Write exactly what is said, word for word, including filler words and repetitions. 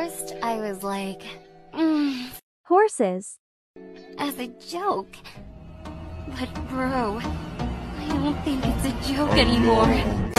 first, I was like, mm, Horses. as a joke. But bro, I don't think it's a joke anymore.